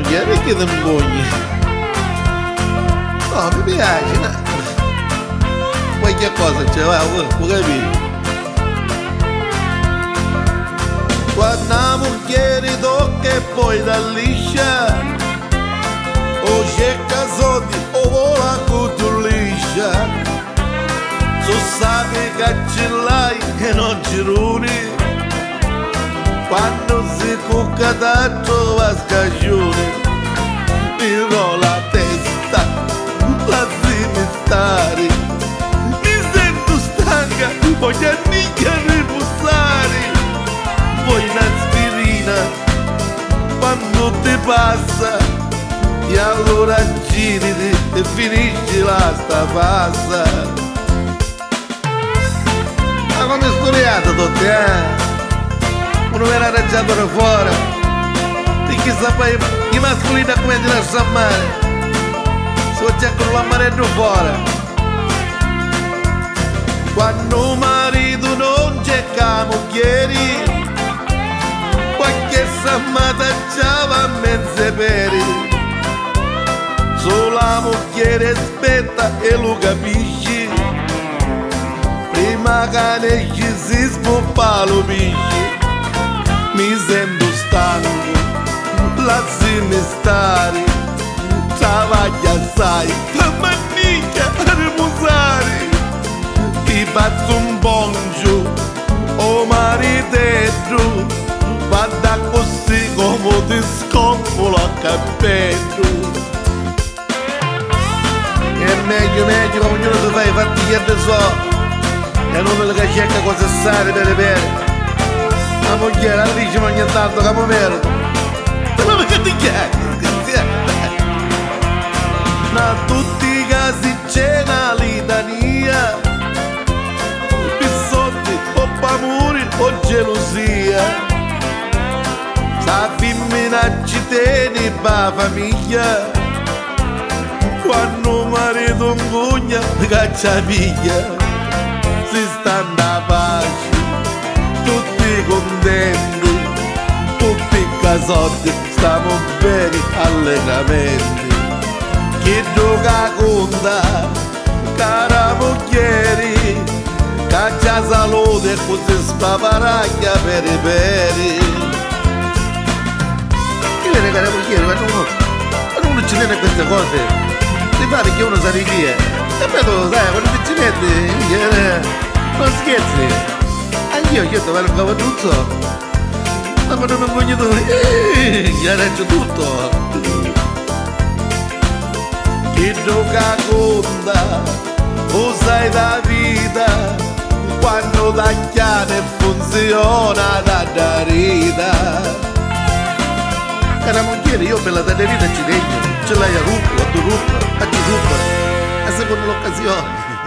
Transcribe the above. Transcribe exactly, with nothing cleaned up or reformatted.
moglie, perché ti impugni? No, mi piace, no? Qualche cosa c'è, va, vuoi capire? Quando la moglie tocca e poi da liscia, o cerca soldi o vola con tu liscia, tu sai che ce l'hai e non ci runi, quando si cucca tanto va scagione, mi la testa, la sinistra, mi sento stanca, voglio annicchia riposare, voglio un'aspirina, quando ti passa, e allora giriti e finisci la sta passa. Ma come è studiato tutti, eh? Uno viene arrangiato da fuori, e chissà poi i mascolini come ti lascia male, se lo cercano la manetta fuori. Quando un marito non cerca moglie, qualche sammata c'ava a mezze peri, solo la moglie aspetta e lo capisci, prima che ne ci si sbuffa lo pigli. Mi sento stanco, la sinistra, travaglia assai, fa mannicchia a riposare, ti faccio un boncio, o maritetto, vada così come ti scoppola a capello. È meglio, meglio, come ognuno si fa i fatti che ne so, e non me che cerca cose sane per bere. La moglie la dice ogni tanto che mi merito, ma che ti chiedi? Ma tutti i casi c'è una litania, soldi o amore o gelosia, sa femmina ci tiene per famiglia, quando marito ingugna caccia piglia, si stanno a pace, tutti contenti, tutti i casotti, stiamo bene allegramente. Chi gioca conta, cara moglieri, caccia salute e così spaparaglia per i peri. Che vede cara moglieri, ma uno, ma uno ci tiene queste cose, ti pare che uno sa di chi è? E poi tu sai, quando ti ci metti, non scherzi. Anch'io ho chiesto fare un cavatuzzo, ma quando non voglio tu, eh, gli arrancio tutto. Chi gioca conta, usa la vita, quando da chiave funziona da darita. Cara mogliere, io per la taderina ci regno, ce l'hai a rupo, a tu rupo, a ci rupo, a seconda l'occasione.